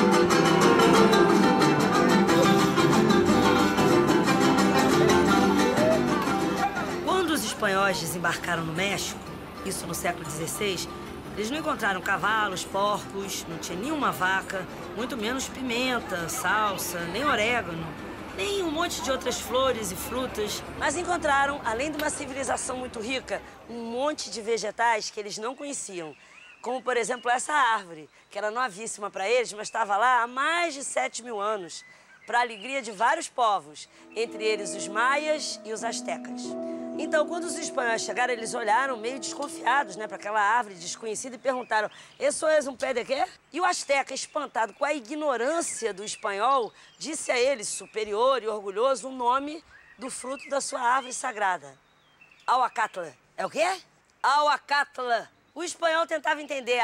Quando os espanhóis desembarcaram no México, isso no século XVI, eles não encontraram cavalos, porcos, não tinha nenhuma vaca, muito menos pimenta, salsa, nem orégano, nem um monte de outras flores e frutas. Mas encontraram, além de uma civilização muito rica, um monte de vegetais que eles não conheciam. Como, por exemplo, essa árvore, que era novíssima para eles, mas estava lá há mais de 7.000 anos, para a alegria de vários povos, entre eles os maias e os astecas. Então, quando os espanhóis chegaram, eles olharam meio desconfiados, né, para aquela árvore desconhecida e perguntaram: "Eso es um pé de quê?" E o asteca, espantado com a ignorância do espanhol, disse a eles, superior e orgulhoso, o nome do fruto da sua árvore sagrada: Ahuacatl. É o quê? Ahuacatl. O espanhol tentava entender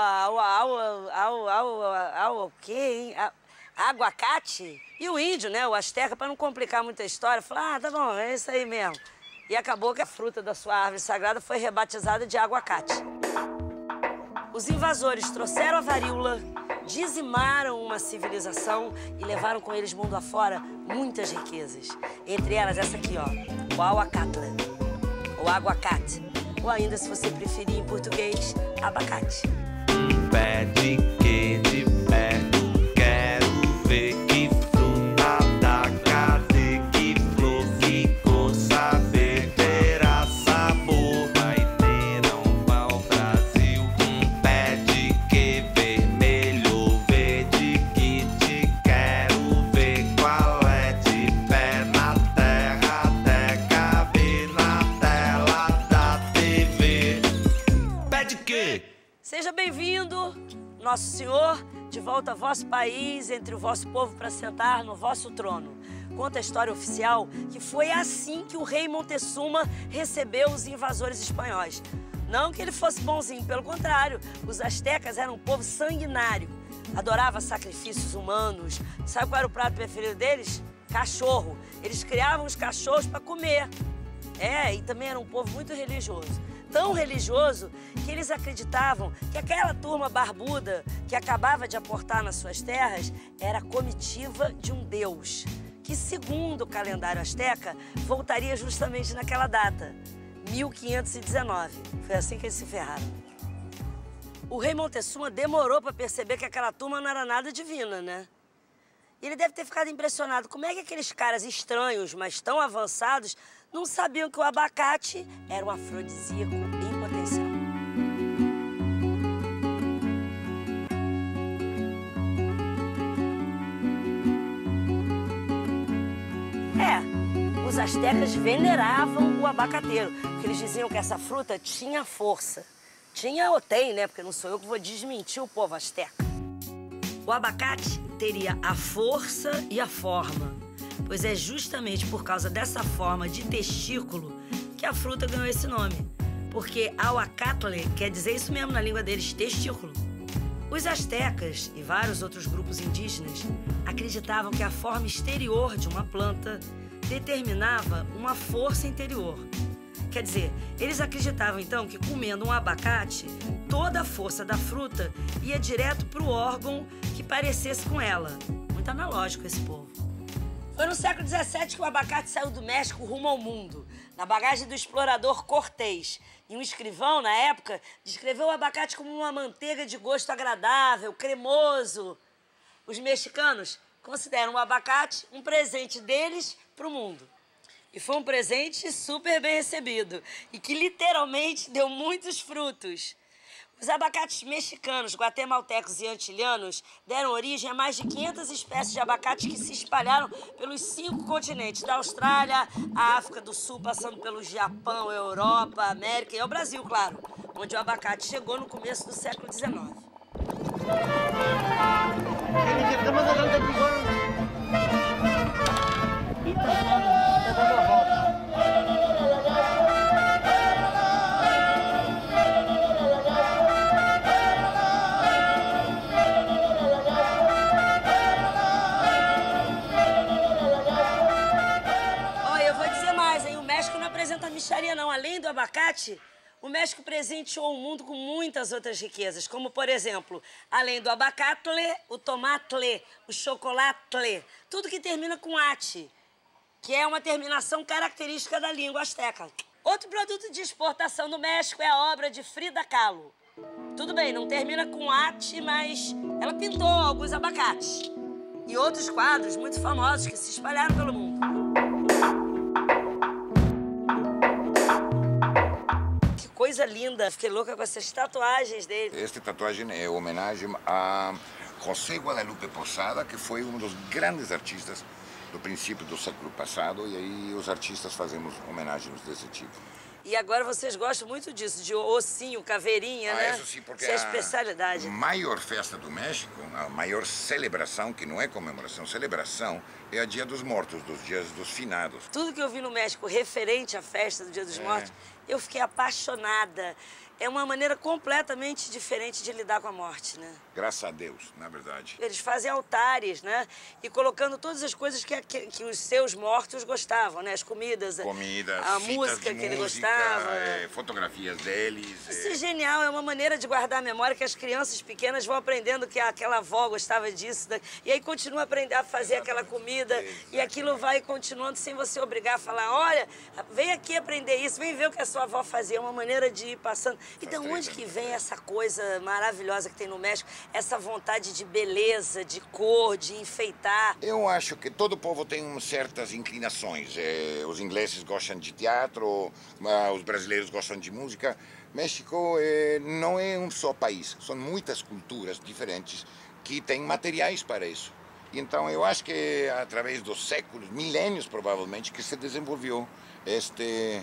o quê, hein? Aguacate. E o índio, né, o asteca, para não complicar muita história, falou: "Ah, tá bom, é isso aí mesmo." E acabou que a fruta da sua árvore sagrada foi rebatizada de aguacate. Os invasores trouxeram a varíola, dizimaram uma civilização e levaram com eles mundo afora muitas riquezas. Entre elas essa aqui, ó, o ahuacatl, o aguacate. Ou ainda, se você preferir em português, abacate. Pé de quê de pé? Quero ver que fruta da cadê, que flor, que cor, saber terá sabor. Vai ter um pau-brasil, pé de quê vermelho, verde que te quero ver qual é, de pé na terra até caber na tela da TV. Pé de quê? Seja bem-vindo, Nosso Senhor, de volta ao vosso país, entre o vosso povo, para sentar no vosso trono. Conta a história oficial que foi assim que o rei Montezuma recebeu os invasores espanhóis. Não que ele fosse bonzinho, pelo contrário, os astecas eram um povo sanguinário. Adorava sacrifícios humanos. Sabe qual era o prato preferido deles? Cachorro. Eles criavam os cachorros para comer. E também era um povo muito religioso. Tão religioso que eles acreditavam que aquela turma barbuda que acabava de aportar nas suas terras era a comitiva de um deus, que, segundo o calendário asteca, voltaria justamente naquela data, 1519. Foi assim que eles se ferraram. O rei Montezuma demorou para perceber que aquela turma não era nada divina, né? Ele deve ter ficado impressionado. Como é que aqueles caras estranhos, mas tão avançados, não sabiam que o abacate era um afrodisíaco em potencial? Os astecas veneravam o abacateiro, porque eles diziam que essa fruta tinha força. Tinha ou tem, né? Porque não sou eu que vou desmentir o povo asteca. O abacate teria a força e a forma, pois é justamente por causa dessa forma de testículo que a fruta ganhou esse nome, porque ahuacatl quer dizer isso mesmo na língua deles, testículo. Os astecas e vários outros grupos indígenas acreditavam que a forma exterior de uma planta determinava uma força interior. Quer dizer, eles acreditavam então que comendo um abacate, toda a força da fruta ia direto para o órgão que parecesse com ela. Muito analógico esse povo. Foi no século XVII que o abacate saiu do México rumo ao mundo, na bagagem do explorador Cortés. E um escrivão, na época, descreveu o abacate como uma manteiga de gosto agradável, cremoso. Os mexicanos consideram o abacate um presente deles para o mundo. E foi um presente super bem recebido e que literalmente deu muitos frutos. Os abacates mexicanos, guatemaltecos e antilhanos deram origem a mais de 500 espécies de abacate que se espalharam pelos 5 continentes, da Austrália, à África do Sul, passando pelo Japão, Europa, América e ao Brasil, claro, onde o abacate chegou no começo do século XIX. Olha, eu vou dizer mais, hein? O México não apresenta mixaria, não. Além do abacate, O México presenteou o mundo com muitas outras riquezas, como, por exemplo, além do abacatle, o tomatle, o chocolatle, tudo que termina com ate, que é uma terminação característica da língua asteca. Outro produto de exportação do México é a obra de Frida Kahlo. Tudo bem, não termina com ate, mas ela pintou alguns abacates e outros quadros muito famosos que se espalharam pelo mundo. Que coisa linda! Fiquei louca com essas tatuagens dele. Esta tatuagem é homenagem a José Guadalupe Posada, que foi um dos grandes artistas do princípio do século passado, e aí os artistas fazemos homenagens desse tipo. E agora vocês gostam muito disso, de ossinho, caveirinha, né? Isso sim, porque isso é a especialidade. A maior festa do México, a maior celebração, que não é comemoração, celebração, é a Dia dos Mortos, dos dias dos finados. Tudo que eu vi no México referente à festa do Dia dos Mortos, eu fiquei apaixonada. É uma maneira completamente diferente de lidar com a morte, né? Graças a Deus, na verdade. Eles fazem altares, né? E colocando todas as coisas que os seus mortos gostavam, né? As comidas, a música que ele gostava. Fotografias deles. Isso é genial, é uma maneira de guardar a memória que as crianças pequenas vão aprendendo que aquela avó gostava disso. E aí continua a aprender a fazer aquela comida. E aquilo vai continuando sem você obrigar a falar, olha, vem aqui aprender isso, vem ver o que a sua avó fazia. É uma maneira de ir passando. Então, onde que vem essa coisa maravilhosa que tem no México? Essa vontade de beleza, de cor, de enfeitar? Eu acho que todo povo tem certas inclinações. Os ingleses gostam de teatro, os brasileiros gostam de música. México não é um só país, são muitas culturas diferentes que têm materiais para isso. Então, eu acho que através dos séculos, milênios provavelmente, que se desenvolveu este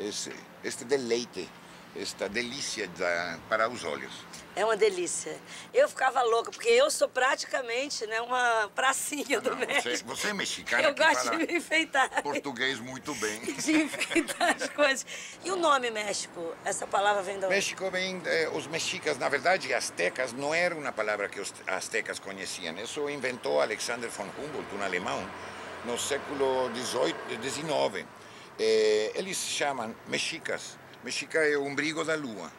deleite, esta delícia para os olhos. É uma delícia. Eu ficava louca, porque eu sou praticamente, né, uma pracinha do México. Você é mexicana. Eu gosto de me enfeitar. Português muito bem. De enfeitar as coisas. E o nome México? Essa palavra vem de onde? México vem, os mexicas, na verdade, astecas não era uma palavra que os astecas conheciam. Isso inventou Alexander von Humboldt, um alemão, no século XIX. Eles chamam mexicas. Mexica é o umbigo da lua.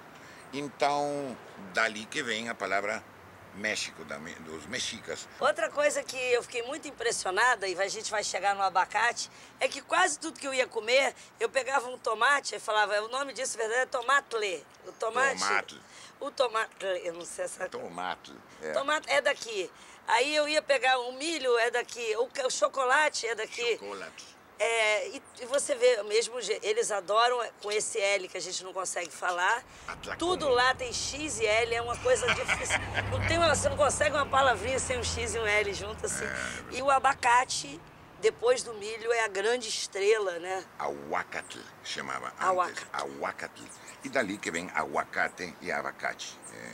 Então, dali que vem a palavra México, dos mexicas. Outra coisa que eu fiquei muito impressionada, e a gente vai chegar no abacate, é que quase tudo que eu ia comer, eu pegava um tomate e falava, o nome disso, na verdade, é tomatle. O tomate... Tomate. O tomatle, eu não sei essa... Tomate. Tomate é daqui. Aí eu ia pegar o milho, é daqui. O chocolate é daqui. Chocolate. E você vê, mesmo eles adoram com esse L que a gente não consegue falar. Tudo lá tem X e L, é uma coisa difícil. Você não consegue uma palavrinha sem um X e um L junto assim. E o abacate, depois do milho, é a grande estrela, né? Aguacate chamava antes. Aguacate. E dali que vem aguacate e abacate.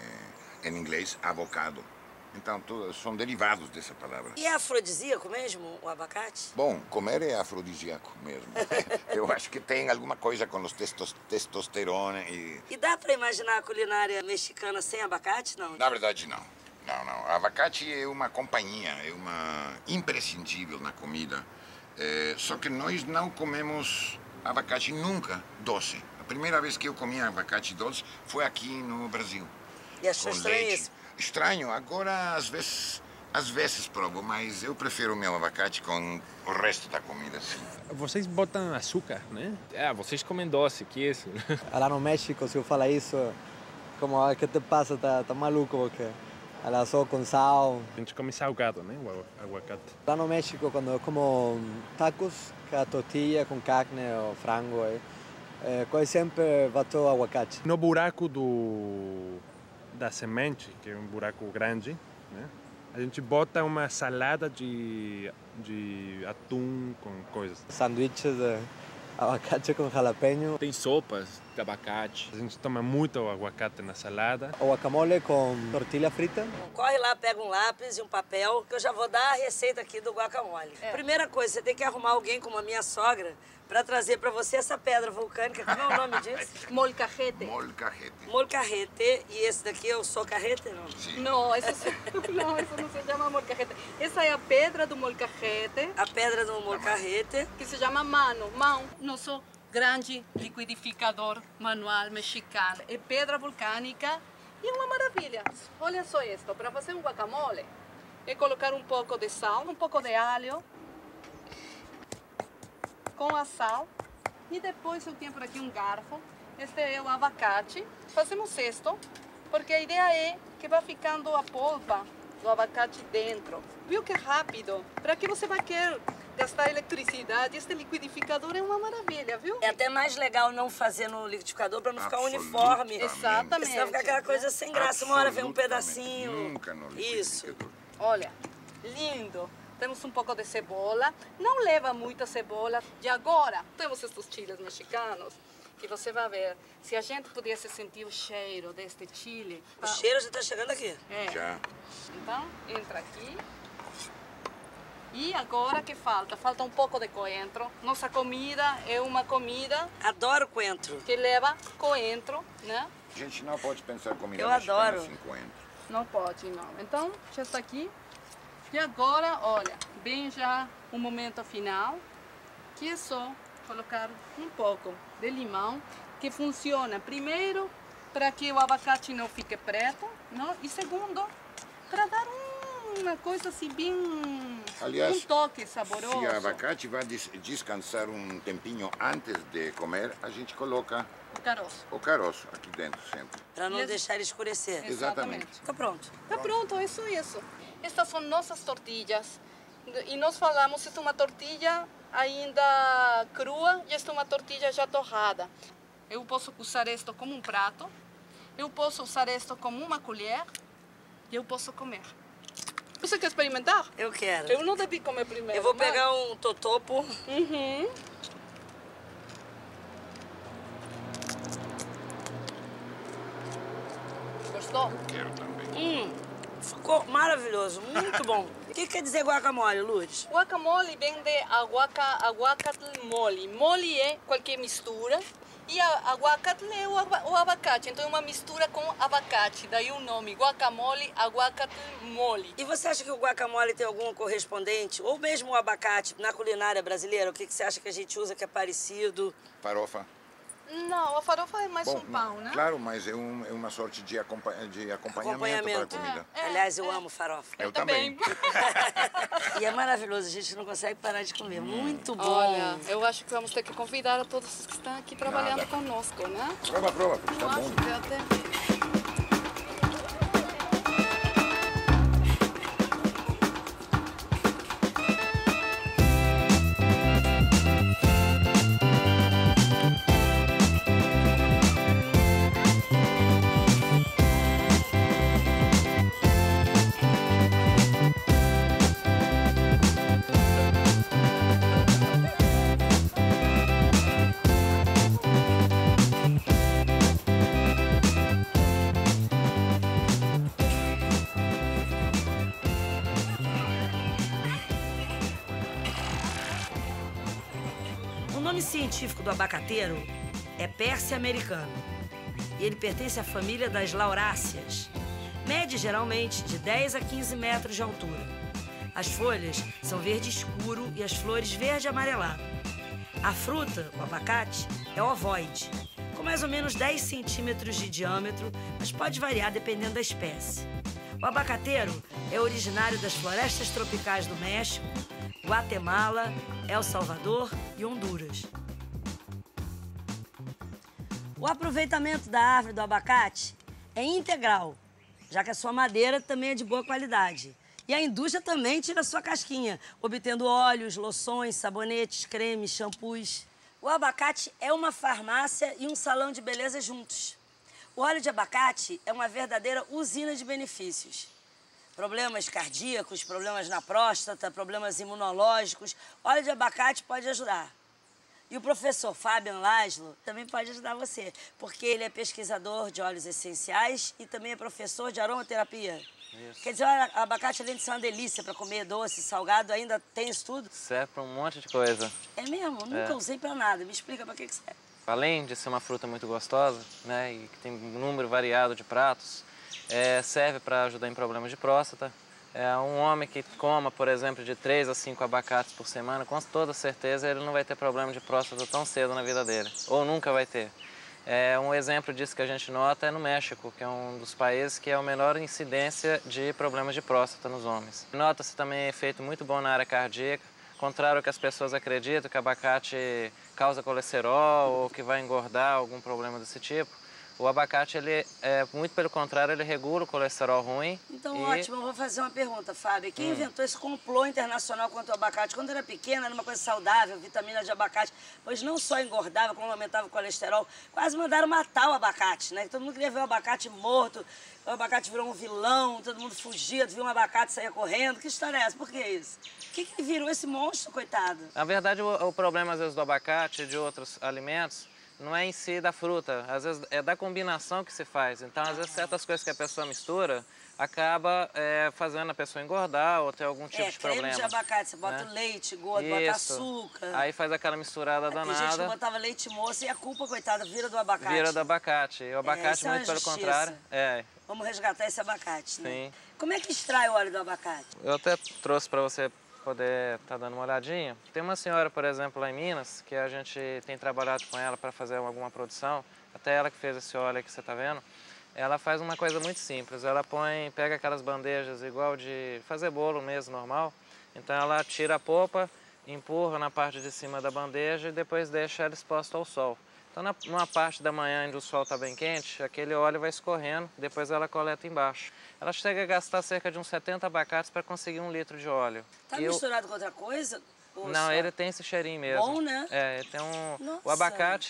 Em inglês, avocado. Então, são derivados dessa palavra. E é afrodisíaco mesmo, o abacate? Bom, comer é afrodisíaco mesmo. Eu acho que tem alguma coisa com os testosterona e... E dá para imaginar a culinária mexicana sem abacate, não? Na verdade, não. Não. Abacate é uma companhia, é uma imprescindível na comida. Só que nós não comemos abacate nunca doce. A primeira vez que eu comi abacate doce foi aqui no Brasil. E achou estranho isso? Estranho, agora às vezes provo, mas eu prefiro o meu abacate com o resto da comida, sim. Vocês botam açúcar, né? Vocês comem doce, que isso? Lá no México, se eu falar isso, como, o que te passa, tá maluco, porque ela só com sal. A gente come salgado, né? O aguacate. Lá no México, quando eu como tacos, com a tortilha, com carne ou frango, quase sempre boto aguacate. No buraco da semente, que é um buraco grande, né? A gente bota uma salada de atum com coisas. Sanduíches de abacate com jalapeño. Tem sopas de abacate. A gente toma muito aguacate na salada. O guacamole com tortilha frita. Corre lá, pega um lápis e um papel, que eu já vou dar a receita aqui do guacamole. Primeira coisa, você tem que arrumar alguém como a minha sogra para trazer para você essa pedra vulcânica. Como é o nome disso? Molcajete. Molcajete. E esse daqui é o socarrete, não? Sim. Não, isso não se chama molcajete. Essa é a pedra do molcajete. A pedra do molcajete. Que se chama mão. Nosso grande liquidificador manual mexicano. É pedra vulcânica e uma maravilha. Olha só isso, para fazer um guacamole, é colocar um pouco de sal, um pouco de alho, com a sal, e depois eu tenho por aqui um garfo. Este é o abacate. Fazemos isto, porque a ideia é que vai ficando a polpa do abacate dentro. Viu que rápido? Para que você vai querer gastar eletricidade? Este liquidificador é uma maravilha, viu? É até mais legal não fazer no liquidificador para não ficar uniforme. Exatamente. Senão fica aquela coisa sem graça. Uma hora vem um pedacinho. Nunca no liquidificador. Isso. Olha, lindo. Temos um pouco de cebola. Não leva muita cebola. E agora temos estes chiles mexicanos. Que você vai ver, se a gente pudesse sentir o cheiro deste chile... O cheiro já está chegando aqui. É. Já. Então, entra aqui. E agora que falta? Falta um pouco de coentro. Nossa comida é uma comida Adoro coentro. que leva coentro, né? A gente não pode pensar comida Eu mexicana adoro. sem coentro. Não pode, não. Então, já está aqui. E agora, olha, bem já o momento final, que é só colocar um pouco de limão, que funciona primeiro para que o abacate não fique preto, não? E segundo, para dar uma coisa assim bem... Aliás, um toque saboroso. se o abacate vai descansar um tempinho antes de comer, a gente coloca O caroço. o caroço aqui dentro sempre. Para não Mesmo- deixar ele escurecer. Exatamente. Tá pronto. Tá pronto, é só isso. Estas são nossas tortilhas. E nós falamos, esta é uma tortilha ainda crua e esta é uma tortilha já torrada. Eu posso usar isto como um prato, eu posso usar isto como uma colher e eu posso comer. Você quer experimentar? Eu quero. Eu não devi comer primeiro. Eu vou mas- pegar um totopo. Uhum. Gostou? Quero também. Ficou maravilhoso, muito bom. O que quer dizer guacamole, Lourdes? Guacamole vem de aguacate mole. Mole é qualquer mistura e aguacate é o abacate. Então é uma mistura com abacate. Daí o nome, guacamole, aguacate mole. E você acha que o guacamole tem algum correspondente, ou mesmo o abacate, na culinária brasileira? O que você acha que a gente usa que é parecido? Farofa. Não, a farofa é mais Bom, um pão, né? claro, mas é uma sorte de acompanhamento para a comida. Aliás, eu amo farofa. Eu também. E é maravilhoso, a gente não consegue parar de comer. Muito bom. Olha, eu acho que vamos ter que convidar a todos que estão aqui trabalhando Nada. conosco, né? Prova, porque Eu está acho bom. que até... O nome científico do abacateiro é Pérsia americano. E ele pertence à família das lauráceas. Mede geralmente de 10 a 15 metros de altura. As folhas são verde escuro e as flores verde amarelado. A fruta, o abacate, é ovoide, com mais ou menos 10 centímetros de diâmetro, mas pode variar dependendo da espécie. O abacateiro é originário das florestas tropicais do México, Guatemala, El Salvador e Honduras. O aproveitamento da árvore do abacate é integral, já que a sua madeira também é de boa qualidade. E a indústria também tira a sua casquinha, obtendo óleos, loções, sabonetes, cremes, shampoos. O abacate é uma farmácia e um salão de beleza juntos. O óleo de abacate é uma verdadeira usina de benefícios. Problemas cardíacos, problemas na próstata, problemas imunológicos, óleo de abacate pode ajudar. E o professor Fabian Laszlo também pode ajudar você, porque ele é pesquisador de óleos essenciais e também é professor de aromaterapia. Isso. Quer dizer, o abacate, além de ser uma delícia para comer doce, salgado, ainda tem isso tudo? Serve para um monte de coisa. É mesmo? Nunca usei para nada. Me explica para que serve. Além de ser uma fruta muito gostosa, né, e que tem um número variado de pratos, serve para ajudar em problemas de próstata, Um homem que coma, por exemplo, de 3 a 5 abacates por semana, com toda certeza ele não vai ter problema de próstata tão cedo na vida dele, ou nunca vai ter. Um exemplo disso que a gente nota é no México, que é um dos países que é a menor incidência de problemas de próstata nos homens. Nota-se também efeito muito bom na área cardíaca, contrário ao que as pessoas acreditam, que abacate causa colesterol ou que vai engordar, algum problema desse tipo. O abacate, muito pelo contrário, ele regula o colesterol ruim. Então, ótimo. Eu vou fazer uma pergunta, Fábio. Quem inventou esse complô internacional contra o abacate? Quando eu era pequena, era uma coisa saudável, vitamina de abacate, pois não só engordava, como aumentava o colesterol. Quase mandaram matar o abacate, né? Todo mundo queria ver o abacate morto, o abacate virou um vilão, todo mundo fugia, viu um abacate e saía correndo. Que história é essa? Por que isso? O que virou esse monstro, coitado? Na verdade, o problema, às vezes, do abacate e de outros alimentos não é em si da fruta, às vezes é da combinação que se faz. Então, às vezes, certas coisas que a pessoa mistura acaba fazendo a pessoa engordar ou ter algum tipo de problema. Creme de abacate, você bota leite, gordo, bota açúcar. Aí faz aquela misturada danada. Tem gente que botava leite moça e a culpa, coitada, vira do abacate. Vira do abacate. E o abacate, muito pelo contrário. Vamos resgatar esse abacate, né? Sim. Como é que extrai o óleo do abacate? Eu até trouxe para você poder estar dando uma olhadinha. Tem uma senhora, por exemplo, lá em Minas, que a gente tem trabalhado com ela para fazer alguma produção, até ela que fez esse óleo aí que você está vendo. Ela faz uma coisa muito simples, ela pega aquelas bandejas igual de fazer bolo mesmo, normal. Então ela tira a polpa, empurra na parte de cima da bandeja e depois deixa ela exposta ao sol. Então numa parte da manhã onde o sol está bem quente, aquele óleo vai escorrendo, depois ela coleta embaixo. Ela chega a gastar cerca de uns 70 abacates para conseguir 1 litro de óleo. Tá misturado com outra coisa? Não, ele tem esse cheirinho mesmo. Bom, né? Ele tem Nossa, o abacate,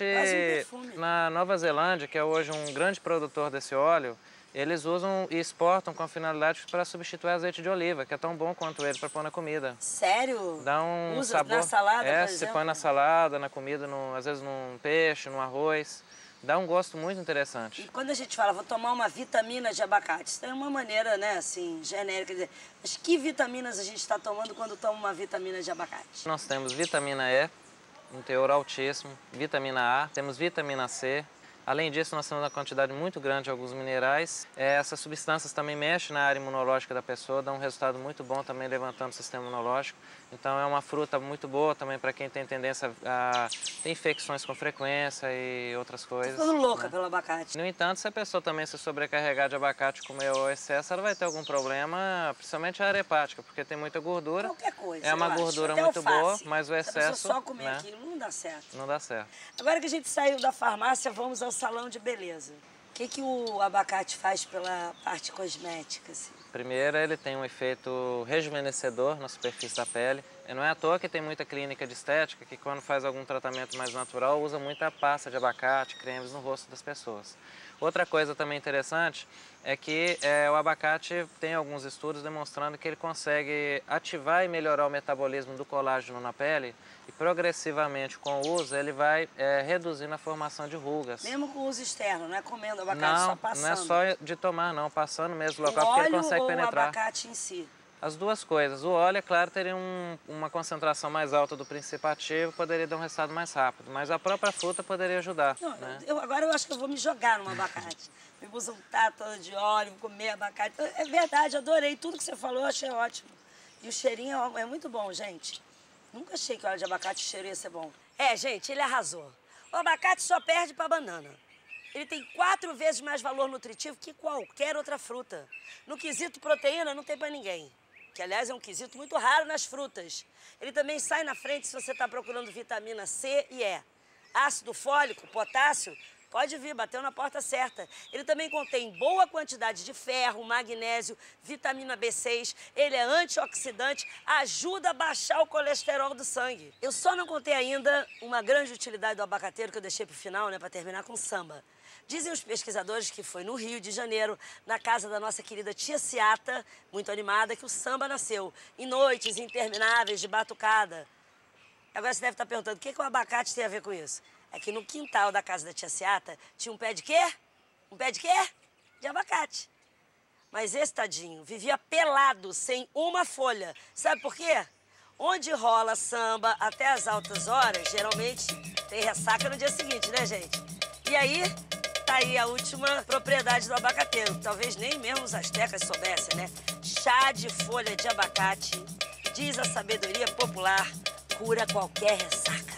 na Nova Zelândia, que é hoje um grande produtor desse óleo, eles usam e exportam com a finalidade para substituir azeite de oliva, que é tão bom quanto ele para pôr na comida. Sério? Dá um Usa sabor. Na salada, por você exemplo? põe na salada, na comida, às vezes num peixe, num arroz. Dá um gosto muito interessante. E quando a gente fala, vou tomar uma vitamina de abacate, isso é uma maneira, né, assim, genérica de dizer, mas que vitaminas a gente está tomando quando toma uma vitamina de abacate? Nós temos vitamina E, um teor altíssimo, vitamina A, temos vitamina C. Além disso, nós temos uma quantidade muito grande de alguns minerais. Essas substâncias também mexem na área imunológica da pessoa, dão um resultado muito bom também levantando o sistema imunológico. Então é uma fruta muito boa também para quem tem tendência a ter infecções com frequência e outras coisas. Tô ficando louca pelo abacate. No entanto, se a pessoa também se sobrecarregar de abacate e comer o excesso, ela vai ter algum problema, principalmente a área hepática, porque tem muita gordura. Qualquer coisa, é uma gordura muito boa, mas o excesso... Se a pessoa só comer aquilo, não dá certo. Não dá certo. Agora que a gente saiu da farmácia, vamos ao salão de beleza. O que o abacate faz pela parte cosmética, assim? Primeiro, ele tem um efeito rejuvenescedor na superfície da pele. Não é à toa que tem muita clínica de estética que, quando faz algum tratamento mais natural, usa muita pasta de abacate, cremes no rosto das pessoas. Outra coisa também interessante é que o abacate tem alguns estudos demonstrando que ele consegue ativar e melhorar o metabolismo do colágeno na pele e progressivamente, com o uso, ele vai reduzindo a formação de rugas. Mesmo com o uso externo, não é comendo abacate, só passando? Não é só de tomar, não, passando mesmo no local, porque ele consegue penetrar. O abacate em si? As duas coisas. O óleo, é claro, teria uma concentração mais alta do princípio ativo, poderia dar um resultado mais rápido, mas a própria fruta poderia ajudar. Não, né? Agora eu acho que eu vou me jogar num abacate. Me vou untar todo de óleo, vou comer abacate. É verdade, adorei. Tudo que você falou eu achei ótimo. E o cheirinho é muito bom, gente. Nunca achei que óleo de abacate o cheiro ia ser bom. Gente, ele arrasou. O abacate só perde pra banana. Ele tem 4 vezes mais valor nutritivo que qualquer outra fruta. No quesito proteína, não tem pra ninguém. Que, aliás, é um quesito muito raro nas frutas. Ele também sai na frente se você está procurando vitamina C e E. Ácido fólico, potássio, pode vir, bateu na porta certa. Ele também contém boa quantidade de ferro, magnésio, vitamina B6. Ele é antioxidante, ajuda a baixar o colesterol do sangue. Eu só não contei ainda uma grande utilidade do abacateiro que eu deixei para o final, né, para terminar com samba. Dizem os pesquisadores que foi no Rio de Janeiro, na casa da nossa querida tia Ciata, muito animada, que o samba nasceu, em noites intermináveis de batucada. Agora você deve estar perguntando, o que o abacate tem a ver com isso? É que no quintal da casa da tia Ciata tinha um pé de quê? Um pé de quê? De abacate. Mas esse tadinho vivia pelado, sem uma folha. Sabe por quê? Onde rola samba até as altas horas, geralmente tem ressaca no dia seguinte, né, gente? E aí, tá aí a última propriedade do abacateiro. Talvez nem mesmo os astecas soubessem, né? Chá de folha de abacate, diz a sabedoria popular, cura qualquer ressaca.